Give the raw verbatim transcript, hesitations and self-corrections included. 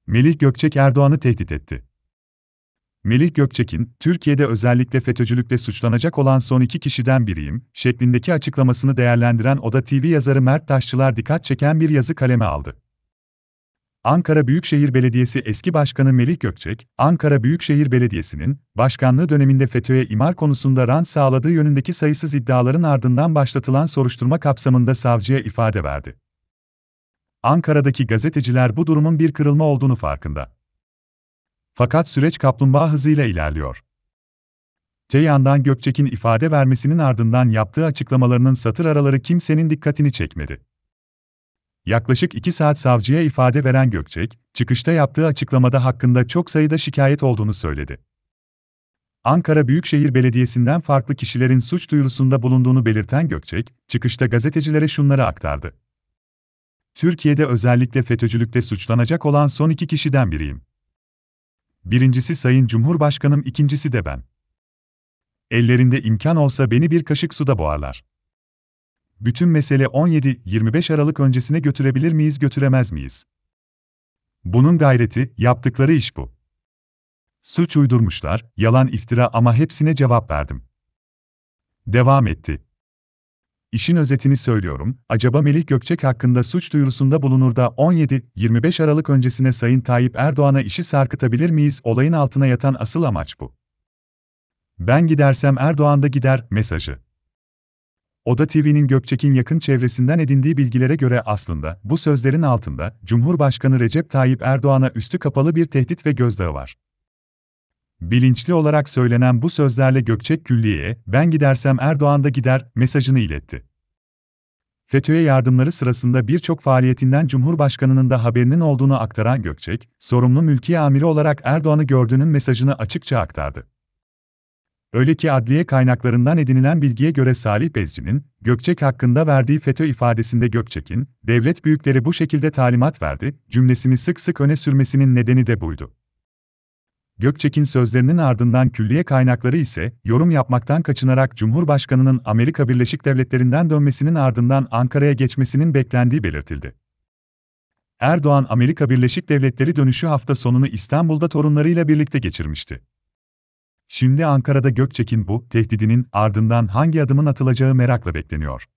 Melih Gökçek Erdoğan'ı tehdit etti. Melih Gökçek'in, Türkiye'de özellikle FETÖ'cülükle suçlanacak olan son iki kişiden biriyim, şeklindeki açıklamasını değerlendiren Oda T V yazarı Mert Taşçılar dikkat çeken bir yazı kaleme aldı. Ankara Büyükşehir Belediyesi eski başkanı Melih Gökçek, Ankara Büyükşehir Belediyesi'nin, başkanlığı döneminde FETÖ'ye imar konusunda rant sağladığı yönündeki sayısız iddiaların ardından başlatılan soruşturma kapsamında savcıya ifade verdi. Ankara'daki gazeteciler bu durumun bir kırılma olduğunu farkında. Fakat süreç kaplumbağa hızıyla ilerliyor. Te yandan Gökçek'in ifade vermesinin ardından yaptığı açıklamalarının satır araları kimsenin dikkatini çekmedi. Yaklaşık iki saat savcıya ifade veren Gökçek, çıkışta yaptığı açıklamada hakkında çok sayıda şikayet olduğunu söyledi. Ankara Büyükşehir Belediyesi'nden farklı kişilerin suç duyurusunda bulunduğunu belirten Gökçek, çıkışta gazetecilere şunları aktardı. Türkiye'de özellikle FETÖ'cülükle suçlanacak olan son iki kişiden biriyim. Birincisi Sayın Cumhurbaşkanım, ikincisi de ben. Ellerinde imkan olsa beni bir kaşık suda boğarlar. Bütün mesele on yedi yirmi beş Aralık öncesine götürebilir miyiz, götüremez miyiz? Bunun gayreti, yaptıkları iş bu. Suç uydurmuşlar, yalan iftira ama hepsine cevap verdim. Devam etti. İşin özetini söylüyorum, acaba Melih Gökçek hakkında suç duyurusunda bulunur da on yedi yirmi beş Aralık öncesine Sayın Tayyip Erdoğan'a işi sarkıtabilir miyiz? Olayın altına yatan asıl amaç bu. Ben gidersem Erdoğan da gider mesajı. Oda T V'nin Gökçek'in yakın çevresinden edindiği bilgilere göre aslında bu sözlerin altında Cumhurbaşkanı Recep Tayyip Erdoğan'a üstü kapalı bir tehdit ve gözdağı var. Bilinçli olarak söylenen bu sözlerle Gökçek külliyeye, ben gidersem Erdoğan da gider mesajını iletti. FETÖ'ye yardımları sırasında birçok faaliyetinden Cumhurbaşkanı'nın da haberinin olduğunu aktaran Gökçek, sorumlu mülkiye amiri olarak Erdoğan'ı gördüğünün mesajını açıkça aktardı. Öyle ki adliye kaynaklarından edinilen bilgiye göre Salih Bezci'nin, Gökçek hakkında verdiği FETÖ ifadesinde Gökçek'in, devlet büyükleri bu şekilde talimat verdi, cümlesini sık sık öne sürmesinin nedeni de buydu. Gökçek'in sözlerinin ardından külliye kaynakları ise, yorum yapmaktan kaçınarak Cumhurbaşkanı'nın Amerika Birleşik Devletleri'nden dönmesinin ardından Ankara'ya geçmesinin beklendiği belirtildi. Erdoğan Amerika Birleşik Devletleri dönüşü hafta sonunu İstanbul'da torunlarıyla birlikte geçirmişti. Şimdi Ankara'da Gökçek'in bu tehdidinin ardından hangi adımın atılacağı merakla bekleniyor.